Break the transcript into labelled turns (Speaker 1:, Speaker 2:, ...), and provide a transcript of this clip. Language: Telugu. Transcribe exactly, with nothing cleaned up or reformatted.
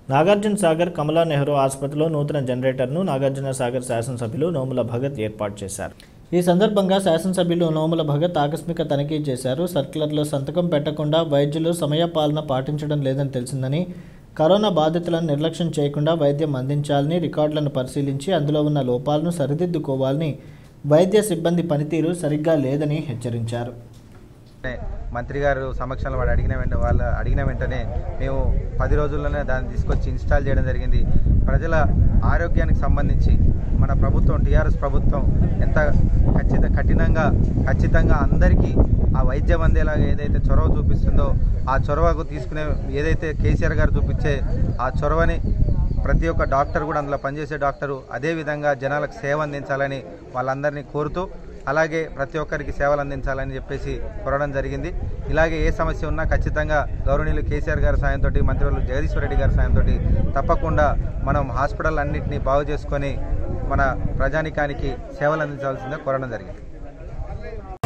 Speaker 1: నాగార్జున సాగర్ కమలా నెహ్రూ ఆసుపత్రిలో నూతన జనరేటర్ను నాగార్జున సాగర్ శాసనసభ్యులు నోముల భగత్ ఏర్పాటు చేశారు. ఈ సందర్భంగా శాసనసభ్యులు నోముల భగత్ ఆకస్మిక తనిఖీ చేశారు. సర్క్యులర్లో సంతకం పెట్టకుండా వైద్యులు సమయపాలన పాటించడం లేదని తెలిసిందని, కరోనా బాధితులను నిర్లక్ష్యం చేయకుండా వైద్యం అందించాలని, రికార్డులను పరిశీలించి అందులో ఉన్న లోపాలను సరిదిద్దుకోవాలని, వైద్య సిబ్బంది పనితీరు సరిగ్గా లేదని హెచ్చరించారు.
Speaker 2: మంత్రి గారు సమక్షంలో వాడు అడిగిన వెంటనే వాళ్ళు అడిగిన వెంటనే మేము పది రోజుల్లోనే దాన్ని తీసుకొచ్చి ఇన్స్టాల్ చేయడం జరిగింది. ప్రజల ఆరోగ్యానికి సంబంధించి మన ప్రభుత్వం టీఆర్ఎస్ ప్రభుత్వం ఎంత ఖచ్చిత కఠినంగా ఖచ్చితంగా అందరికీ ఆ వైద్యం అందేలాగా ఏదైతే చొరవ చూపిస్తుందో ఆ చొరవకు తీసుకునే ఏదైతే కేసీఆర్ గారు చూపించే ఆ చొరవని ప్రతి ఒక్క డాక్టర్ కూడా అందులో పనిచేసే డాక్టరు అదేవిధంగా జనాలకు సేవ అందించాలని వాళ్ళందరినీ కోరుతూ, అలాగే ప్రతి ఒక్కరికి సేవలు అందించాలని చెప్పేసి కోరడం జరిగింది. ఇలాగే ఏ సమస్య ఉన్నా ఖచ్చితంగా గౌరవనీయులు కేసీఆర్ గారి సాయంతో, మంత్రివర్యులు జగదీశ్వర్ రెడ్డి గారి సాయంతో తప్పకుండా మనం హాస్పిటల్ అన్నింటినీ బాగు చేసుకొని మన ప్రజానికానికి సేవలు అందించాల్సిందే కోరడం జరిగింది.